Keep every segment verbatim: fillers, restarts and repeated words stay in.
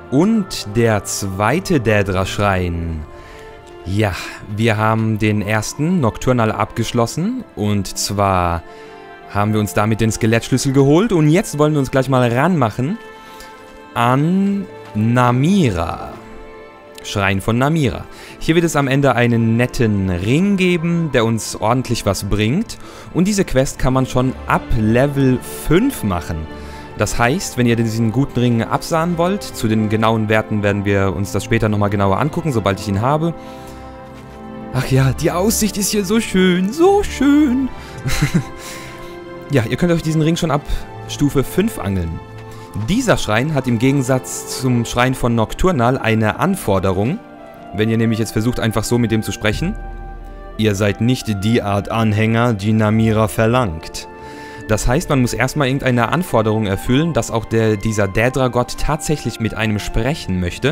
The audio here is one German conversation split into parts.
Und der zweite Daedra-Schrein. Ja, wir haben den ersten Nocturnal abgeschlossen. Und zwar haben wir uns damit den Skelettschlüssel geholt. Und jetzt wollen wir uns gleich mal ranmachen an Namira. Schrein von Namira. Hier wird es am Ende einen netten Ring geben, der uns ordentlich was bringt. Und diese Quest kann man schon ab Level fünf machen. Das heißt, wenn ihr diesen guten Ring absahen wollt, zu den genauen Werten werden wir uns das später nochmal genauer angucken, sobald ich ihn habe. Ach ja, die Aussicht ist hier so schön, so schön. Ja, ihr könnt euch diesen Ring schon ab Stufe fünf angeln. Dieser Schrein hat im Gegensatz zum Schrein von Nocturnal eine Anforderung. Wenn ihr nämlich jetzt versucht, einfach so mit dem zu sprechen. Ihr seid nicht die Art Anhänger, die Namira verlangt. Das heißt, man muss erstmal irgendeine Anforderung erfüllen, dass auch der, dieser Daedra-Gott tatsächlich mit einem sprechen möchte.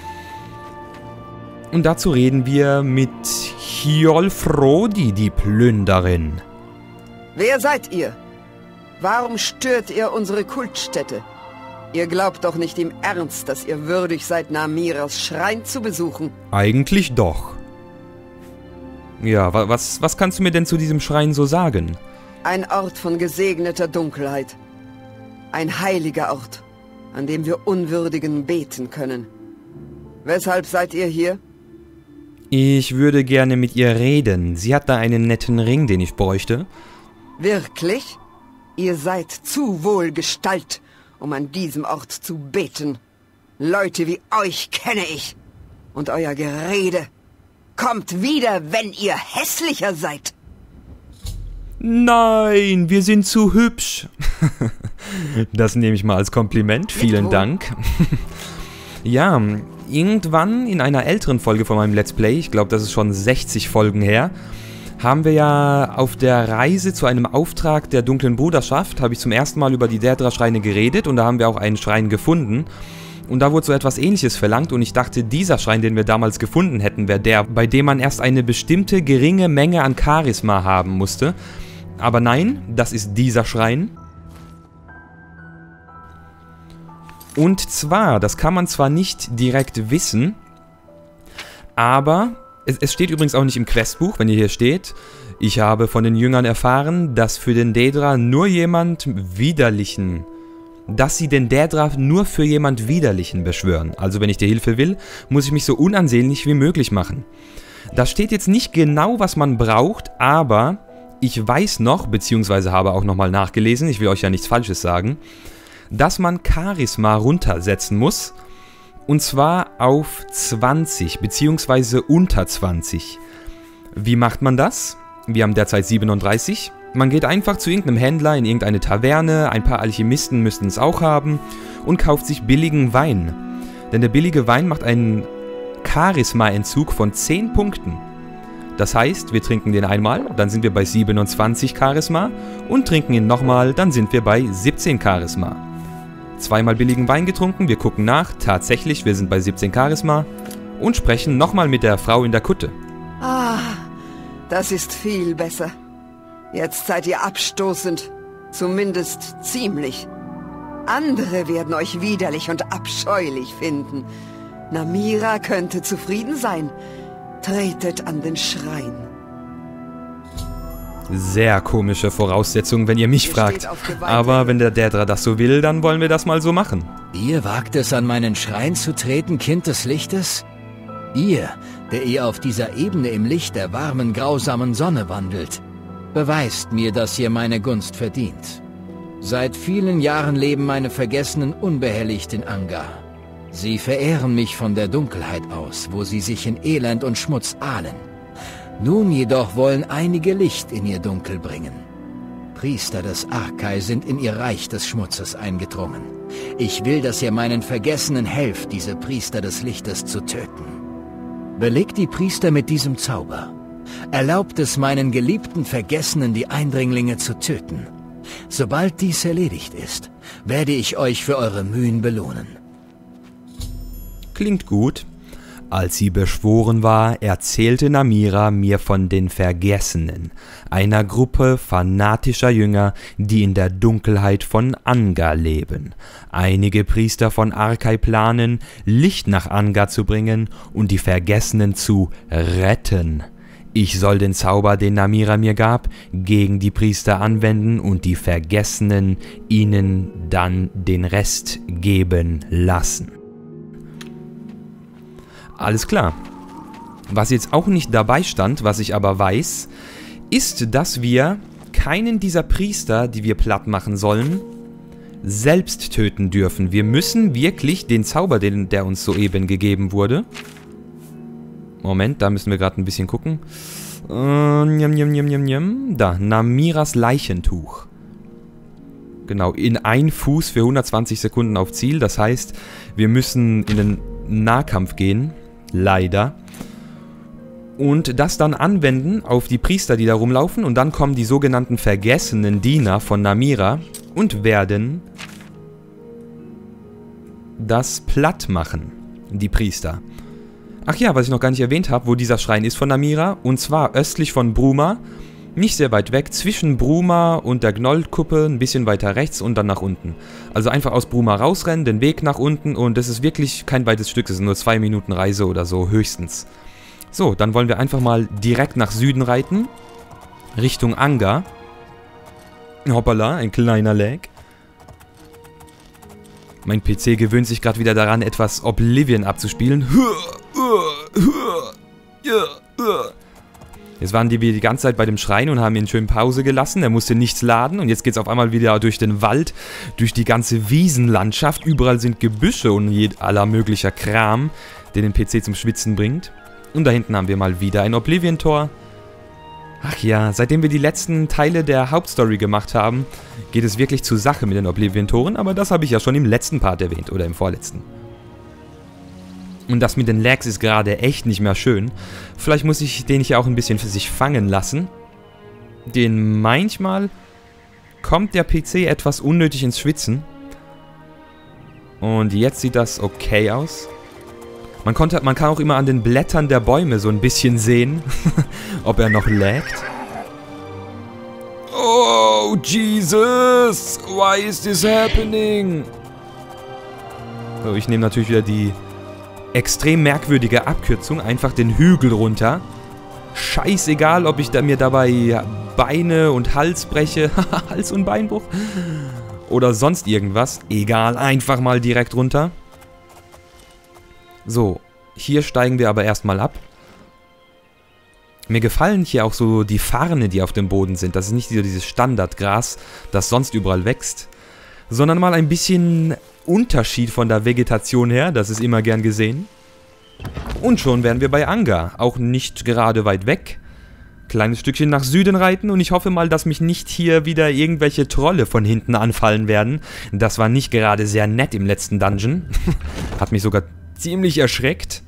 Und dazu reden wir mit Hyolfrodi, die Plünderin. Wer seid ihr? Warum stört ihr unsere Kultstätte? Ihr glaubt doch nicht im Ernst, dass ihr würdig seid, Namiras Schrein zu besuchen? Eigentlich doch. Ja, wa was, was kannst du mir denn zu diesem Schrein so sagen? Ein Ort von gesegneter Dunkelheit. Ein heiliger Ort, an dem wir Unwürdigen beten können. Weshalb seid ihr hier? Ich würde gerne mit ihr reden. Sie hat da einen netten Ring, den ich bräuchte. Wirklich? Ihr seid zu wohlgestalt, um an diesem Ort zu beten. Leute wie euch kenne ich. Und euer Gerede. Kommt wieder, wenn ihr hässlicher seid. Nein, wir sind zu hübsch. Das nehme ich mal als Kompliment. Vielen Dank. Ja, irgendwann in einer älteren Folge von meinem Let's Play, ich glaube, das ist schon sechzig Folgen her, haben wir ja auf der Reise zu einem Auftrag der Dunklen Bruderschaft, habe ich zum ersten Mal über die Daedra-Schreine geredet und da haben wir auch einen Schrein gefunden. Und da wurde so etwas Ähnliches verlangt und ich dachte, dieser Schrein, den wir damals gefunden hätten, wäre der, bei dem man erst eine bestimmte geringe Menge an Charisma haben musste. Aber nein, das ist dieser Schrein. Und zwar, das kann man zwar nicht direkt wissen, aber es, es steht übrigens auch nicht im Questbuch, wenn ihr hier steht. Ich habe von den Jüngern erfahren, dass für den Daedra nur jemand Widerlichen, dass sie den Daedra nur für jemand Widerlichen beschwören. Also wenn ich dir Hilfe will, muss ich mich so unansehnlich wie möglich machen. Da steht jetzt nicht genau, was man braucht, aber ich weiß noch, beziehungsweise habe auch nochmal nachgelesen, ich will euch ja nichts Falsches sagen, dass man Charisma runtersetzen muss, und zwar auf zwanzig, beziehungsweise unter zwanzig. Wie macht man das? Wir haben derzeit siebenunddreißig. Man geht einfach zu irgendeinem Händler in irgendeine Taverne, ein paar Alchemisten müssten es auch haben, und kauft sich billigen Wein. Denn der billige Wein macht einen Charisma-Entzug von zehn Punkten. Das heißt, wir trinken den einmal, dann sind wir bei siebenundzwanzig Charisma und trinken ihn nochmal, dann sind wir bei siebzehn Charisma. Zweimal billigen Wein getrunken, wir gucken nach, tatsächlich, wir sind bei siebzehn Charisma und sprechen nochmal mit der Frau in der Kutte. Ah, das ist viel besser. Jetzt seid ihr abstoßend, zumindest ziemlich. Andere werden euch widerlich und abscheulich finden. Namira könnte zufrieden sein. Tretet an den Schrein. Sehr komische Voraussetzung, wenn ihr mich fragt. Aber wenn der Daedra das so will, dann wollen wir das mal so machen. Ihr wagt es, an meinen Schrein zu treten, Kind des Lichtes? Ihr, der ihr auf dieser Ebene im Licht der warmen, grausamen Sonne wandelt, beweist mir, dass ihr meine Gunst verdient. Seit vielen Jahren leben meine Vergessenen unbehelligt in Angar. Sie verehren mich von der Dunkelheit aus, wo sie sich in Elend und Schmutz ahlen. Nun jedoch wollen einige Licht in ihr Dunkel bringen. Priester des Arkai sind in ihr Reich des Schmutzes eingedrungen. Ich will, dass ihr meinen Vergessenen helft, diese Priester des Lichtes zu töten. Belegt die Priester mit diesem Zauber. Erlaubt es meinen geliebten Vergessenen, die Eindringlinge zu töten. Sobald dies erledigt ist, werde ich euch für eure Mühen belohnen. Klingt gut. Als sie beschworen war, erzählte Namira mir von den Vergessenen, einer Gruppe fanatischer Jünger, die in der Dunkelheit von Anga leben. Einige Priester von Arkai planen, Licht nach Anga zu bringen und die Vergessenen zu retten. Ich soll den Zauber, den Namira mir gab, gegen die Priester anwenden und die Vergessenen ihnen dann den Rest geben lassen. Alles klar. Was jetzt auch nicht dabei stand, was ich aber weiß, ist, dass wir keinen dieser Priester, die wir platt machen sollen, selbst töten dürfen. Wir müssen wirklich den Zauber, den, der uns soeben gegeben wurde. Moment, da müssen wir gerade ein bisschen gucken. Äh, njam, njam, njam, njam, njam. Da, Namiras Leichentuch. Genau, in ein Fuß für hundertzwanzig Sekunden auf Ziel. Das heißt, wir müssen in den Nahkampf gehen. Leider. Und das dann anwenden auf die Priester, die da rumlaufen. Und dann kommen die sogenannten vergessenen Diener von Namira und werden das platt machen. Die Priester. Ach ja, was ich noch gar nicht erwähnt habe, wo dieser Schrein ist von Namira. Und zwar östlich von Bruma. Nicht sehr weit weg. Zwischen Bruma und der Gnollkuppe. Ein bisschen weiter rechts und dann nach unten. Also einfach aus Bruma rausrennen, den Weg nach unten. Und das ist wirklich kein weites Stück. Das sind nur zwei Minuten Reise oder so höchstens. So, dann wollen wir einfach mal direkt nach Süden reiten. Richtung Anga. Hoppala, ein kleiner Lag. Mein P C gewöhnt sich gerade wieder daran, etwas Oblivion abzuspielen. Jetzt waren die die ganze Zeit bei dem Schrein und haben ihn schön Pause gelassen. Er musste nichts laden und jetzt geht es auf einmal wieder durch den Wald, durch die ganze Wiesenlandschaft. Überall sind Gebüsche und aller möglicher Kram, der den P C zum Schwitzen bringt. Und da hinten haben wir mal wieder ein Oblivion-Tor. Ach ja, seitdem wir die letzten Teile der Hauptstory gemacht haben, geht es wirklich zur Sache mit den Oblivion-Toren. Aber das habe ich ja schon im letzten Part erwähnt oder im vorletzten. Und das mit den Lags ist gerade echt nicht mehr schön. Vielleicht muss ich den hier auch ein bisschen für sich fangen lassen. Denn manchmal kommt der P C etwas unnötig ins Schwitzen. Und jetzt sieht das okay aus. Man, konnte, man kann auch immer an den Blättern der Bäume so ein bisschen sehen, ob er noch laggt. Oh, Jesus! Why is this happening? So, ich nehme natürlich wieder die extrem merkwürdige Abkürzung. Einfach den Hügel runter. Scheißegal, ob ich da mir dabei Beine und Hals breche. Hals- und Beinbruch. Oder sonst irgendwas. Egal, einfach mal direkt runter. So, hier steigen wir aber erstmal ab. Mir gefallen hier auch so die Farne, die auf dem Boden sind. Das ist nicht so dieses Standardgras, das sonst überall wächst. Sondern mal ein bisschen Unterschied von der Vegetation her. Das ist immer gern gesehen. Und schon wären wir bei Anga. Auch nicht gerade weit weg. Kleines Stückchen nach Süden reiten. Und ich hoffe mal, dass mich nicht hier wieder irgendwelche Trolle von hinten anfallen werden. Das war nicht gerade sehr nett im letzten Dungeon. Hat mich sogar ziemlich erschreckt.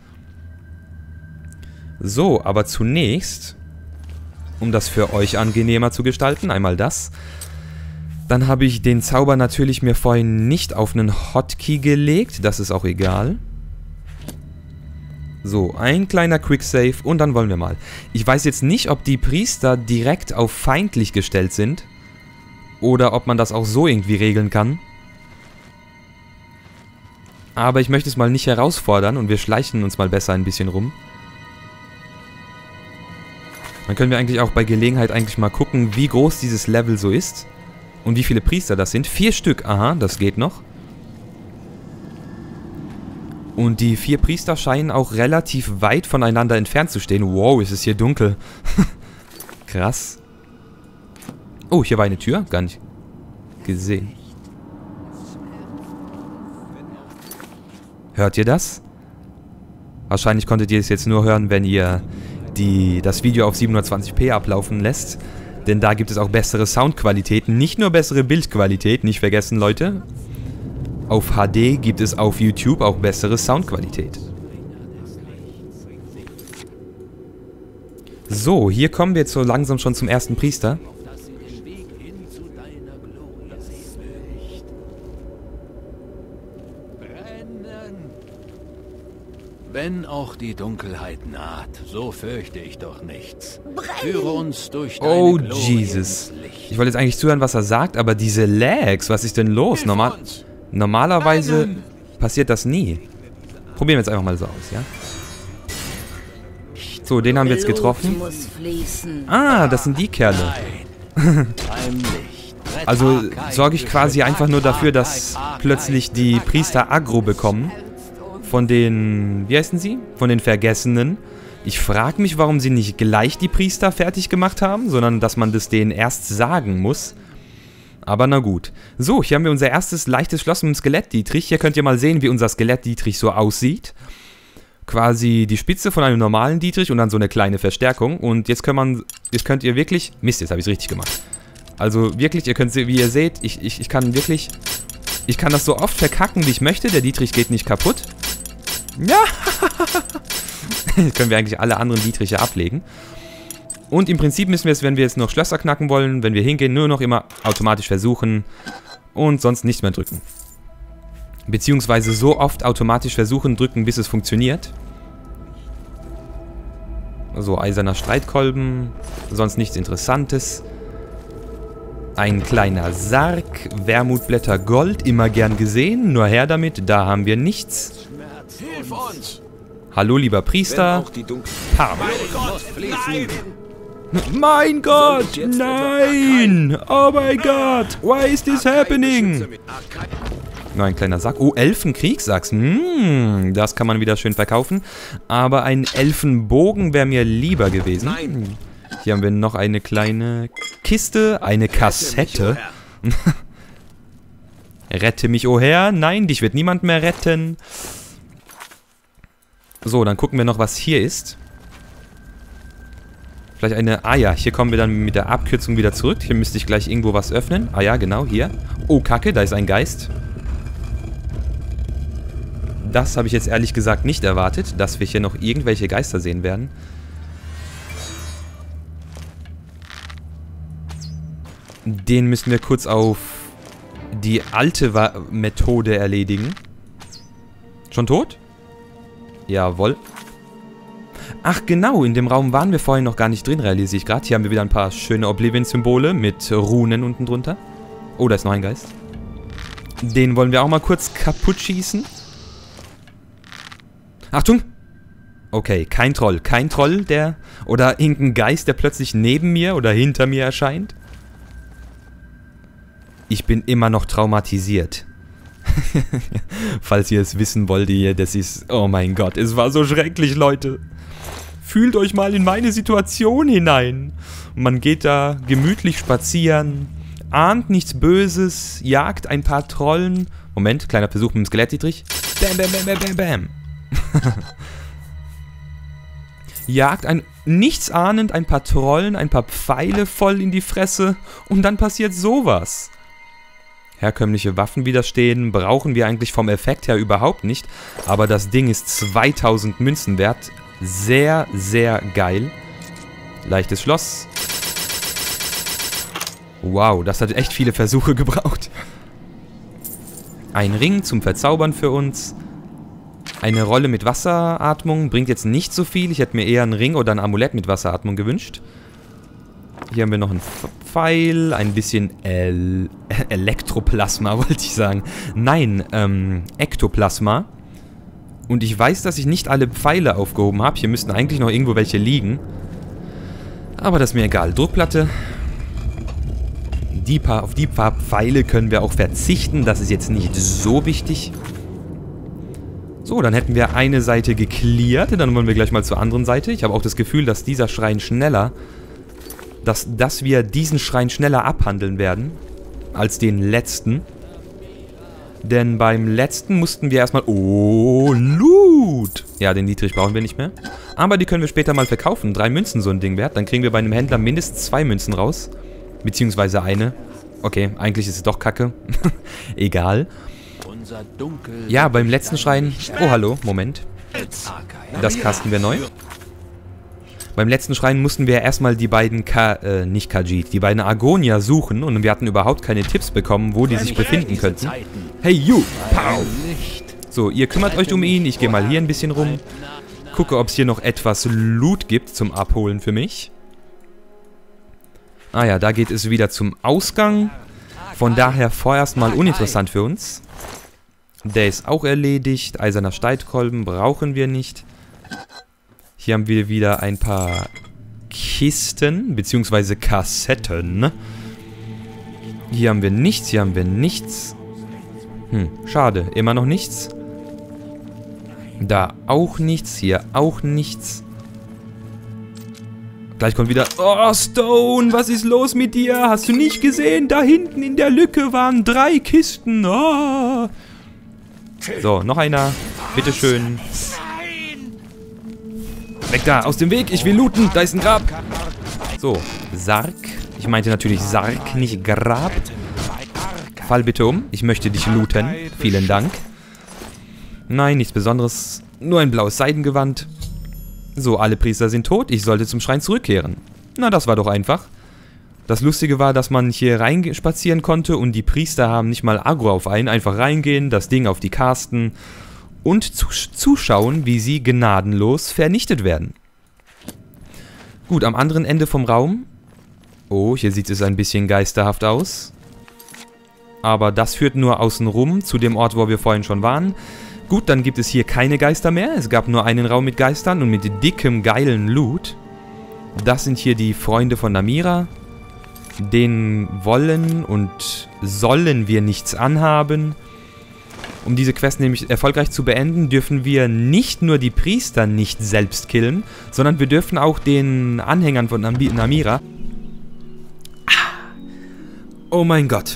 So, aber zunächst, um das für euch angenehmer zu gestalten, einmal das. Dann habe ich den Zauber natürlich mir vorhin nicht auf einen Hotkey gelegt. Das ist auch egal. So, ein kleiner Quicksave und dann wollen wir mal. Ich weiß jetzt nicht, ob die Priester direkt auf feindlich gestellt sind. Oder ob man das auch so irgendwie regeln kann. Aber ich möchte es mal nicht herausfordern und wir schleichen uns mal besser ein bisschen rum. Dann können wir eigentlich auch bei Gelegenheit eigentlich mal gucken, wie groß dieses Level so ist. Und wie viele Priester das sind. Vier Stück, aha, das geht noch. Und die vier Priester scheinen auch relativ weit voneinander entfernt zu stehen. Wow, ist es hier dunkel. Krass. Oh, hier war eine Tür, gar nicht gesehen. Hört ihr das? Wahrscheinlich konntet ihr es jetzt nur hören, wenn ihr die, das Video auf siebenhundertzwanzig p ablaufen lässt. Denn da gibt es auch bessere Soundqualität. Nicht nur bessere Bildqualität, nicht vergessen, Leute. Auf H D gibt es auf YouTube auch bessere Soundqualität. So, hier kommen wir jetzt so langsam schon zum ersten Priester. Wenn auch die Dunkelheit naht, so fürchte ich doch nichts. Führe uns durch deine Oh, Glorie Jesus. ins Licht. Ich wollte jetzt eigentlich zuhören, was er sagt, aber diese Lags, was ist denn los? Normal, normalerweise passiert das nie. Probieren wir jetzt einfach mal so aus, ja? So, den haben wir jetzt getroffen. Ah, das sind die Kerle. Also sorge ich quasi einfach nur dafür, dass plötzlich die Priester Aggro bekommen. Von den, wie heißen sie? Von den Vergessenen. Ich frage mich, warum sie nicht gleich die Priester fertig gemacht haben, sondern dass man das denen erst sagen muss. Aber na gut. So, hier haben wir unser erstes leichtes Schloss mit dem Skelett-Dietrich. Hier könnt ihr mal sehen, wie unser Skelett-Dietrich so aussieht. Quasi die Spitze von einem normalen Dietrich und dann so eine kleine Verstärkung. Und jetzt, kann man, jetzt könnt ihr wirklich... Mist, jetzt habe ich es richtig gemacht. Also wirklich, ihr könnt, wie ihr seht, ich, ich, ich kann wirklich... Ich kann das so oft verkacken, wie ich möchte. Der Dietrich geht nicht kaputt. Ja! Können wir eigentlich alle anderen Dietriche ablegen. Und im Prinzip müssen wir es, wenn wir jetzt noch Schlösser knacken wollen, wenn wir hingehen, nur noch immer automatisch versuchen und sonst nicht mehr drücken. Beziehungsweise so oft automatisch versuchen, drücken, bis es funktioniert. So, eiserner Streitkolben, sonst nichts Interessantes. Ein kleiner Sarg, Wermutblätter Gold, immer gern gesehen, nur her damit, da haben wir nichts. Hilf uns! Hallo, lieber Priester. Pam. Nein! Mein Gott, nein! Oh mein Gott, why is this happening? Nur ein kleiner Sack. Oh, Elfenkriegssachs. Hm, das kann man wieder schön verkaufen. Aber ein Elfenbogen wäre mir lieber gewesen. Nein. Hier haben wir noch eine kleine Kiste, eine Kassette. Rette mich, oh Herr. Nein, dich wird niemand mehr retten. So, dann gucken wir noch, was hier ist. Vielleicht eine... Ah ja, hier kommen wir dann mit der Abkürzung wieder zurück. Hier müsste ich gleich irgendwo was öffnen. Ah ja, genau, hier. Oh, Kacke, da ist ein Geist. Das habe ich jetzt ehrlich gesagt nicht erwartet, dass wir hier noch irgendwelche Geister sehen werden. Den müssen wir kurz auf die alte Va- Methode erledigen. Schon tot? Jawohl. Ach genau, in dem Raum waren wir vorhin noch gar nicht drin, realisiere ich gerade. Hier haben wir wieder ein paar schöne Oblivion-Symbole mit Runen unten drunter. Oh, da ist noch ein Geist. Den wollen wir auch mal kurz kaputt schießen. Achtung! Okay, kein Troll. Kein Troll, der... Oder irgendein Geist, der plötzlich neben mir oder hinter mir erscheint. Ich bin immer noch traumatisiert. Falls ihr es wissen wollt, ihr, das ist... Oh mein Gott, es war so schrecklich, Leute. Fühlt euch mal in meine Situation hinein. Man geht da gemütlich spazieren, ahnt nichts Böses, jagt ein paar Trollen. Moment, kleiner Versuch mit dem Skelett-Dietrich. Bam, bam, bam, bam, bam, bam. Jagt ein nichtsahnend ein paar Trollen, ein paar Pfeile voll in die Fresse und dann passiert sowas. Herkömmliche Waffen widerstehen brauchen wir eigentlich vom Effekt her überhaupt nicht, aber das Ding ist zweitausend Münzen wert. Sehr, sehr geil. Leichtes Schloss. Wow, das hat echt viele Versuche gebraucht. Ein Ring zum Verzaubern für uns. Eine Rolle mit Wasseratmung bringt jetzt nicht so viel. Ich hätte mir eher einen Ring oder ein Amulett mit Wasseratmung gewünscht. Hier haben wir noch einen Pfeil, ein bisschen El Elektroplasma, wollte ich sagen. Nein, ähm, Ektoplasma. Und ich weiß, dass ich nicht alle Pfeile aufgehoben habe. Hier müssten eigentlich noch irgendwo welche liegen. Aber das ist mir egal. Druckplatte. Die paar, auf die paar Pfeile können wir auch verzichten. Das ist jetzt nicht so wichtig. So, dann hätten wir eine Seite geklärt. Dann wollen wir gleich mal zur anderen Seite. Ich habe auch das Gefühl, dass dieser Schrein schneller... Dass, dass wir diesen Schrein schneller abhandeln werden. Als den letzten. Denn beim letzten mussten wir erstmal... Oh, Loot! Ja, den Dietrich brauchen wir nicht mehr. Aber die können wir später mal verkaufen. Drei Münzen so ein Ding wert. Dann kriegen wir bei einem Händler mindestens zwei Münzen raus. Beziehungsweise eine. Okay, eigentlich ist es doch Kacke. Egal. Ja, beim letzten Schrein... Oh, hallo, Moment. Das casten wir neu. Beim letzten Schrein mussten wir erstmal die beiden Ka... Äh, nicht Khajiit, die beiden Argonier suchen und wir hatten überhaupt keine Tipps bekommen, wo die sich befinden könnten. Hey, you! Pow! So, ihr kümmert euch um ihn. Ich gehe mal hier ein bisschen rum. Gucke, ob es hier noch etwas Loot gibt zum Abholen für mich. Ah ja, da geht es wieder zum Ausgang. Von daher vorerst mal uninteressant für uns. Der ist auch erledigt. Eiserner Streitkolben brauchen wir nicht. Hier haben wir wieder ein paar Kisten, beziehungsweise Kassetten. Hier haben wir nichts, hier haben wir nichts. Hm, schade, immer noch nichts. Da auch nichts, hier auch nichts. Gleich kommt wieder... Oh, Stone, was ist los mit dir? Hast du nicht gesehen? Da hinten in der Lücke waren drei Kisten. Oh. So, noch einer. Bitteschön. Weg da, aus dem Weg. Ich will looten. Da ist ein Grab. So, Sarg. Ich meinte natürlich Sarg, nicht Grab. Fall bitte um. Ich möchte dich looten. Vielen Dank. Nein, nichts Besonderes. Nur ein blaues Seidengewand. So, alle Priester sind tot. Ich sollte zum Schrein zurückkehren. Na, das war doch einfach. Das Lustige war, dass man hier rein spazieren konnte und die Priester haben nicht mal Aggro auf einen. Einfach reingehen, das Ding auf die casten und zuschauen, wie sie gnadenlos vernichtet werden. Gut, am anderen Ende vom Raum... Oh, hier sieht es ein bisschen geisterhaft aus. Aber das führt nur außen rum zu dem Ort, wo wir vorhin schon waren. Gut, dann gibt es hier keine Geister mehr. Es gab nur einen Raum mit Geistern und mit dickem, geilen Loot. Das sind hier die Freunde von Namira. Den wollen und sollen wir nichts anhaben. Um diese Quest nämlich erfolgreich zu beenden, dürfen wir nicht nur die Priester nicht selbst killen, sondern wir dürfen auch den Anhängern von Nam Namira... Oh mein Gott.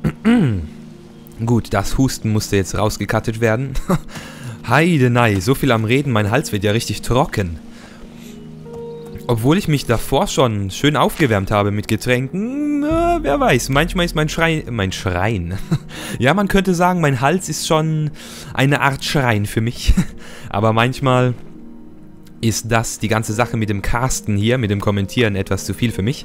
Gut, das Husten musste jetzt rausgekattet werden. Heidenei, so viel am Reden, mein Hals wird ja richtig trocken. Obwohl ich mich davor schon schön aufgewärmt habe mit Getränken, na, wer weiß, manchmal ist mein Schrein... Mein Schrein. Ja, man könnte sagen, mein Hals ist schon eine Art Schrein für mich. Aber manchmal ist das, die ganze Sache mit dem Casten hier, mit dem Kommentieren, etwas zu viel für mich.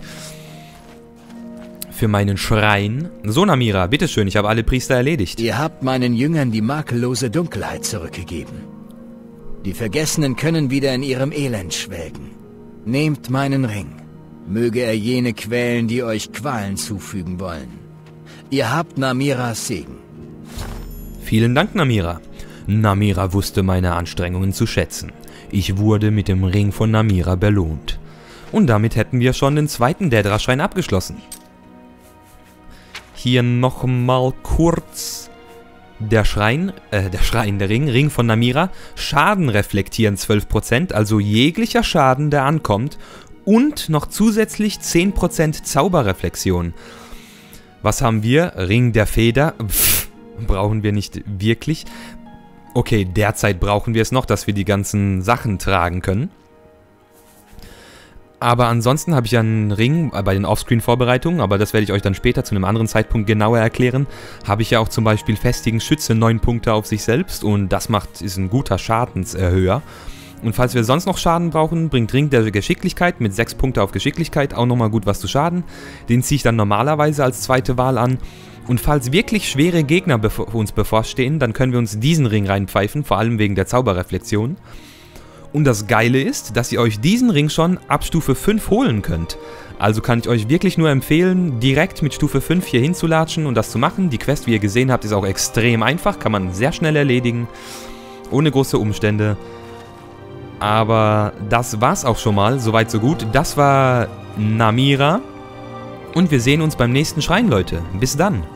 Für meinen Schrein. So, Namira, bitteschön, ich habe alle Priester erledigt. Ihr habt meinen Jüngern die makellose Dunkelheit zurückgegeben. Die Vergessenen können wieder in ihrem Elend schwelgen. Nehmt meinen Ring. Möge er jene quälen, die euch Qualen zufügen wollen. Ihr habt Namiras Segen. Vielen Dank, Namira. Namira wusste meine Anstrengungen zu schätzen. Ich wurde mit dem Ring von Namira belohnt. Und damit hätten wir schon den zweiten Daedra-Schrein abgeschlossen. Hier nochmal kurz der Schrein, äh, der Schrein, der Ring, Ring von Namira. Schaden reflektieren zwölf Prozent, also jeglicher Schaden, der ankommt. Und noch zusätzlich zehn Prozent Zauberreflexion. Was haben wir? Ring der Feder. Pff, brauchen wir nicht wirklich. Okay, derzeit brauchen wir es noch, dass wir die ganzen Sachen tragen können. Aber ansonsten habe ich einen Ring bei den Offscreen-Vorbereitungen, aber das werde ich euch dann später zu einem anderen Zeitpunkt genauer erklären. Habe ich ja auch zum Beispiel festigen Schütze neun Punkte auf sich selbst und das macht, ist ein guter Schadenserhöher. Und falls wir sonst noch Schaden brauchen, bringt Ring der Geschicklichkeit mit sechs Punkte auf Geschicklichkeit auch nochmal gut was zu Schaden. Den ziehe ich dann normalerweise als zweite Wahl an. Und falls wirklich schwere Gegner bevor, uns bevorstehen, dann können wir uns diesen Ring reinpfeifen, vor allem wegen der Zauberreflexion. Und das Geile ist, dass ihr euch diesen Ring schon ab Stufe fünf holen könnt. Also kann ich euch wirklich nur empfehlen, direkt mit Stufe fünf hier hinzulatschen und das zu machen. Die Quest, wie ihr gesehen habt, ist auch extrem einfach, kann man sehr schnell erledigen, ohne große Umstände. Aber das war's auch schon mal, soweit so gut. Das war Namira und wir sehen uns beim nächsten Schrein, Leute. Bis dann!